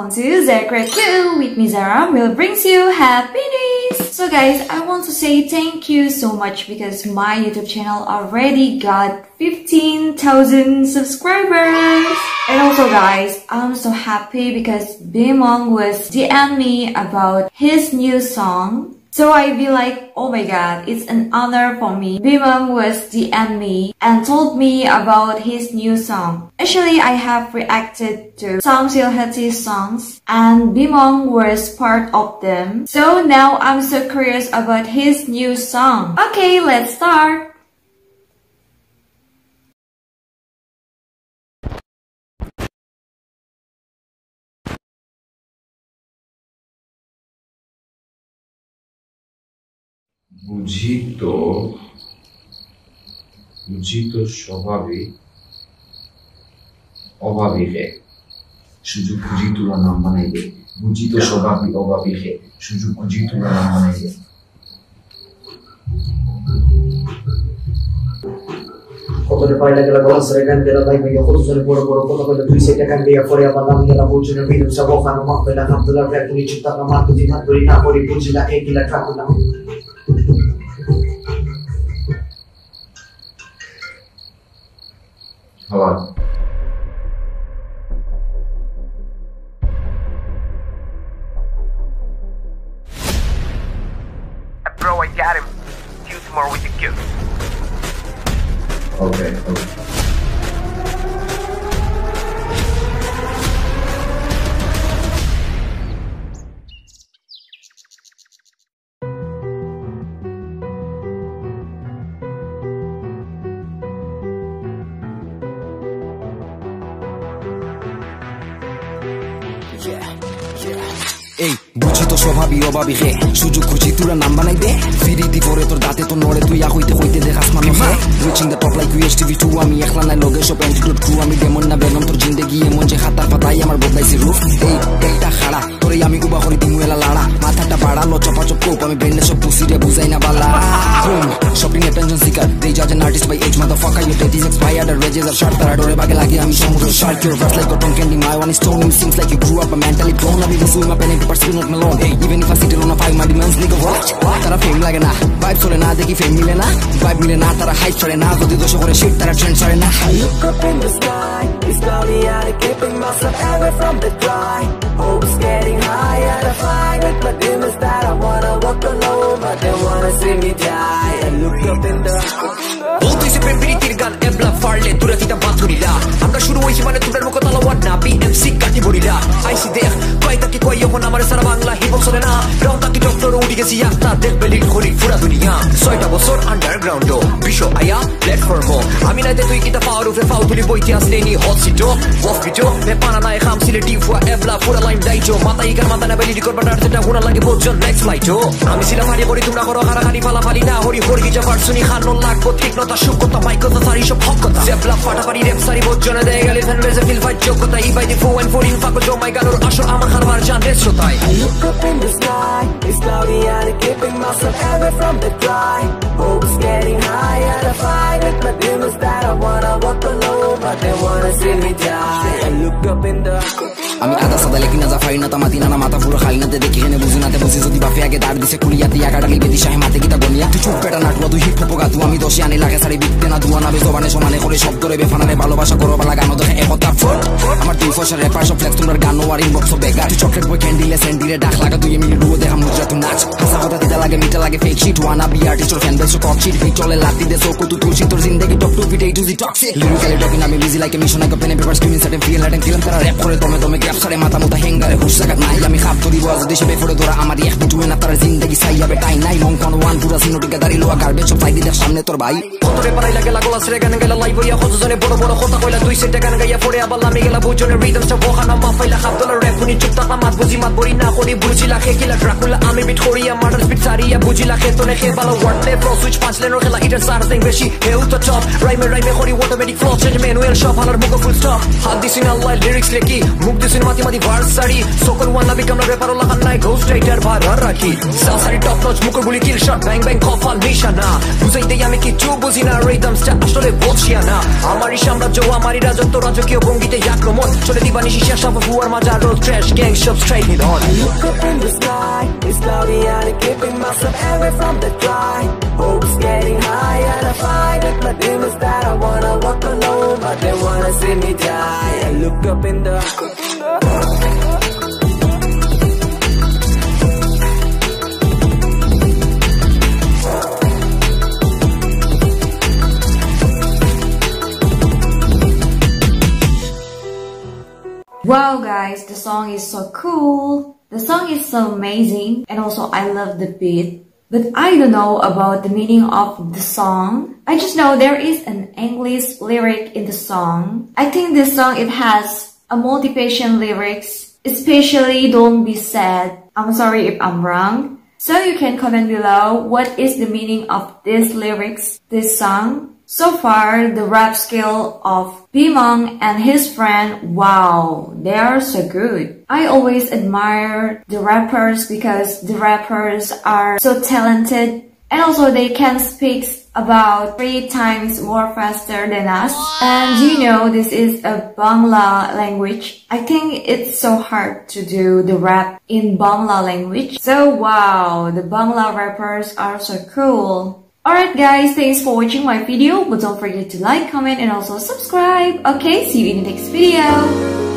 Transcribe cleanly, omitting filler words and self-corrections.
welcome to Zara Create 2 with me Zara will brings you happiness. So guys, I want to say thank you so much because my YouTube channel already got 15,000 subscribers. And also guys, I'm so happy because B.Monk was DM me about his new song. So I be like, oh my god, it's an honor for me. B.Monk was DM me and told me about his new song. Actually, I have reacted to some Silhati songs and B.Monk was part of them. So now I'm so curious about his new song. Okay, let's start. বুঝি তো স্বভাবই অভাবী হে সুযোগ খুঁজি তোলা নাম বানাইবে বুঝি তো স্বভাবই অভাবী হে সুযোগ খুঁজি তোলা নাম বানাইবে কতটা পাইলা গেলা গলাস রেগান গেলা লাইভে কত জনে বড় বড় কথা কইলা তুই সেটা কান দিয়া পরে আবার নাম গেলা বুঝুনে ভিডিও সব ওখানে মাপ পেলা আব্দুল্লাহ ব্যাক তুই চিন্তা না মার তুই না করি না করি বুঝিলা একলা ট্রাক না হাওয়া Bro, I got him. See you tomorrow with the kill. Okay. এই বুঝি তো স্বভাবই অভাবী হে সুযোগ খুঁজি তোরা নাম বানাই দে ফিরি দি পরে তোর দাঁতে তো নড়ে তুই হইতে হইতে দেখাস মানুষ reaching the top like UHTV2 আমি একলা নাই লগে সব অ্যান্টিডোট ট্রু আমি ডেমন না বেগম তোর জিন্দেগি এমন যে খাতার পাতাই আমার বদলাইছি রূপ এইটা খাড়া তোরে আমি উবা করি দিমু এলা লাড়া মাথাটা বাড়ালো চপাচপ কোপ আমি ব্রেনে সব পুসিরে বুঝাই না বালা বুম shopping attention seeker they judge an artist by age motherfucker your date is expired the wages are short তারা ডরে বাগে লাগে আমি সমুদ্র shark your verse like cotton candy my one is stone it seems like you grew up a mentally grown আমি বুঝুই মা পেনে পারছি not malone hey even if I sit on a five my demands nigga what তারা ফেম লাগে না vibe চলে না দেখি ফেম মিলে না ভাইব মিলে না তারা হাইপ চলে না যদি দোষ করে shit তারা ট্রেন্ড চলে না I look up in the sky it's cloudy and I'm keeping myself away from the dry hopes getting high and I fly with my demons that I wanna walk alone but they wanna see me die I look up in the তুই সে প্রেম প্রীতির গান এবলা ফাড়লে তোরা কিটা বাদ করিলা আমরা শুরু হইছি মানে তোদের মুখ তালাওয়াত না BMC কাটি বলিলা আইসি দেখ কয় তাকি কয় যখন আমার সারা বাংলা হিপ চলে না রাও তাকি ডক্টর উড়ি গেছি একটা দেখ বেলির ঘড়ি পুরা দুনিয়া 6টা বছর আন্ডারগ্রাউন্ড বিশ্ব আয়া প্ল্যাটফর্ম আমি নাইতে তুই কিটা পাওয়ার উপরে ফাউ তুলি বইতে আসলে নি হট সিটো ওয়াফ ভিডিও মে পানা নাই খাম সিলে টি ফুয়া এবলা পুরা লাইন দাইজো মাথা ইকার মাথা না বেলি রিকর্ড বাটার যেটা গুণা লাগে বোঝন নেক্সট ফ্লাইটো আমি ছিলাম হারি করি তোমরা করো হারাহারি ফালাফালি না হরি হরি গিজা ভার্সুনি খান লাগবো ঠিক নতা সুকতা মাইকতা সারি সব হকতা জেবলা ফাটাফারি রেপ সারি বোঝনে দেয় গেলে ফ্যান বেজে ফিল ফাইট যোগ্যতা ই বাই দি 4 and 14 ফাকো জো মাই গানোর আসল আমার হারবার জান রেস শোতাই I look up in the sky it's cloudy and I'm keeping myself away from the dry hopes getting high and I fly with my demons that I wanna walk alone but they wanna see me die I look up in the আমি আদা সাদা লেখি না জাফাই না তামাতি না মাথা পুরো খাই না দেখি এনে বুঝি না বুঝি যদি বাফে আগে দাঁড় দিছে কুলিয়াতে একাটা লিবে দিশা মাতে কিতা গনিয়া তুই চুপ পেটা নাটুয়া তুই হিপ হপগা তুই আমি দশে আনি লাগে সারি বিকতে না দুয়া না বেজবানে সমানে করে শব্দ রে বেফানারে ভালোবাসা করো বালা গানো দেখে একতা ফোট আমার তুই ফয়সার র্যাপার সব ফ্লেক্স তোমরা গানো আর ইনবক্স বেগার তুই চকলেট বয় ক্যান্ডিলে স্যান্ডিলে ডাক লাগা তুই এমনি রুও দেখা মুজরা তুই নাচ হাসা কথা দিতে লাগে মিটা লাগে fake shit wanna be artist fan base cock shit fake চলে লাতি দে সোকো তুই তুলসি তোর জিন্দেগি টপ টু ফিট এই two G toxic lyrically talking আমি busy like a mission I pen paper screen set fill light and kill তারা র‍্যাপ করে দমে গ্যাপ সারে মাথা মুতা হেঙ্গারে হুশ জায়গা নাই আমি খাপ করি বাজ দেশে বেফরে তোরা আমার এক বিটুয়ে না তার জিন্দেগি সাইয়াবে টাই নাই মন কোন ওয়ান পুরা সিনোটিকা দাঁড়ি লোয়া গার্বেজ সব সাইডি দেখ সামনে তোর ভাই কতরে পারাই লাগে লাগলাস রে গান গেলা লাইভ হইয়া কত জনে বড় বড় কথা কইলা তুই সেটা গান গাইয়া পড়ে আবার আমি গেলা বুঝনে রিদমসটা বখানা মাফাইলা খাবদলা র‍্যাপ নি চুপ থাকা মাত বুঝি মাত বরি না করি বুঝিলা খেকিলা ড্রাকুলা আমি বিট করিয়া মার্ডার স্পিড সারিয়া বুঝিলা খেতনে খে ভালো ওয়ার্ড লে ফ্লো সুইচ পাঁচ লেনের খেলা ইটার সারথিং বেশি হেউ তো টপ রাইমে করি অটোমেটিক ফ্লো চেঞ্জ ম্যানুয়াল সব হালার মুখ ফুল স্টপ হাত দিছিন আল্লাহ লিরিক্স লেখি মুখ দিছিন মাতি ভার্স সারি সকল ওয়ান না বিকাম রেপার লাগান নাই ঘোস্ট রাইটার ভার রাখি সাসারি টপ নচ মুখ গুলি কিল শট ব্যাং ব্যাং কফাল নিশানা বুঝাই দেই আমি কিছু বুঝি না রিদমসটা আসলে বলছি না আমারই সাম্রাজ্য আমারই রাজত্ব রাজকীয় ভঙ্গিতে আক্রমণ চলে দিবানি শিশা সব হুয়ার মাজা রোড ট্র্যাশ গ্যাং সব strike hit on Look up in the sky, it's cloudy and I'm keeping myself away from the dry. Hopes getting high and I fight with my demons that I wanna walk alone, but they wanna see me die. I look up in the Wow guys, the song is so cool. The song is so amazing and also I love the beat. But I don't know about the meaning of the song. I just know there is an English lyric in the song. I think this song it has a motivation lyrics, especially don't be sad. I'm sorry if I'm wrong. So you can comment below what is the meaning of these lyrics, this song. So far, the rap skill of B.Monk and his friend, wow, they are so good. I always admire the rappers because the rappers are so talented and also they can speak about 3 times more faster than us. And you know, this is a Bangla language. I think it's so hard to do the rap in Bangla language. So wow, the Bangla rappers are so cool. Alright guys, thanks for watching my video, but don't forget to like, comment and also subscribe. Okay, see you in the next video.